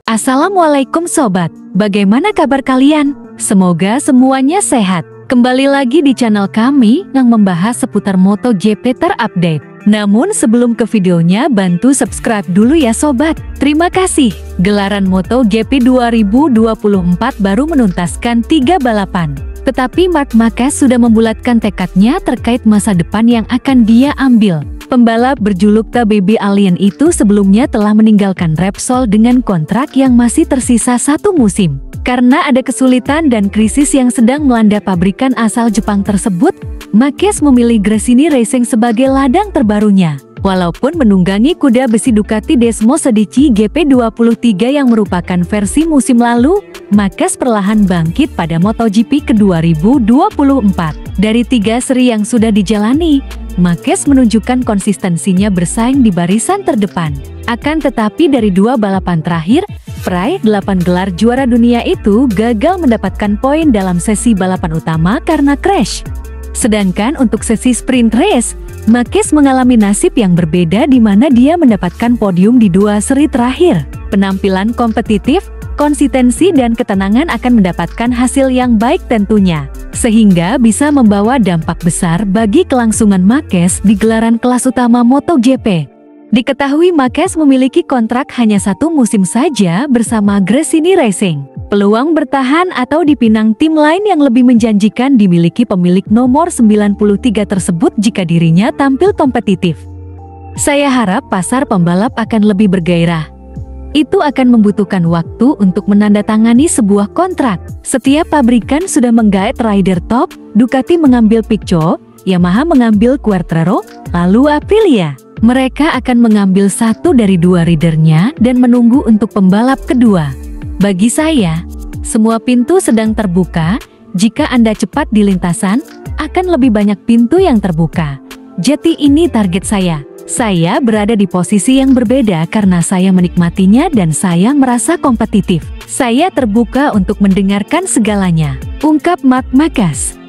Assalamualaikum sobat, bagaimana kabar kalian? Semoga semuanya sehat. Kembali lagi di channel kami yang membahas seputar MotoGP terupdate. Namun sebelum ke videonya, bantu subscribe dulu ya sobat. Terima kasih. Gelaran MotoGP 2024 baru menuntaskan 3 balapan. Tetapi Marc Marquez sudah membulatkan tekadnya terkait masa depan yang akan dia ambil. Pembalap berjuluk The Baby Alien itu sebelumnya telah meninggalkan Repsol dengan kontrak yang masih tersisa 1 musim. Karena ada kesulitan dan krisis yang sedang melanda pabrikan asal Jepang tersebut, Marquez memilih Gresini Racing sebagai ladang terbarunya. Walaupun menunggangi kuda besi Ducati Desmos Edici GP23 yang merupakan versi musim lalu, Marquez perlahan bangkit pada MotoGP ke 2024. Dari 3 seri yang sudah dijalani, Marquez menunjukkan konsistensinya bersaing di barisan terdepan. Akan tetapi dari 2 balapan terakhir, peraih 8 gelar juara dunia itu gagal mendapatkan poin dalam sesi balapan utama karena crash. Sedangkan untuk sesi sprint race, Marquez mengalami nasib yang berbeda di mana dia mendapatkan podium di 2 seri terakhir. Penampilan kompetitif, konsistensi dan ketenangan akan mendapatkan hasil yang baik tentunya, sehingga bisa membawa dampak besar bagi kelangsungan Marquez di gelaran kelas utama MotoGP. Diketahui Marquez memiliki kontrak hanya 1 musim saja bersama Gresini Racing. Peluang bertahan atau dipinang tim lain yang lebih menjanjikan dimiliki pemilik nomor 93 tersebut jika dirinya tampil kompetitif. Saya harap pasar pembalap akan lebih bergairah. Itu akan membutuhkan waktu untuk menandatangani sebuah kontrak. Setiap pabrikan sudah menggait rider top, Ducati mengambil Picco, Yamaha mengambil Quartararo, lalu Aprilia. Mereka akan mengambil 1 dari 2 ridernya dan menunggu untuk pembalap kedua. Bagi saya, semua pintu sedang terbuka. Jika Anda cepat di lintasan, akan lebih banyak pintu yang terbuka. Jadi ini target saya. Saya berada di posisi yang berbeda karena saya menikmatinya dan saya merasa kompetitif. Saya terbuka untuk mendengarkan segalanya, ungkap Marc Marquez.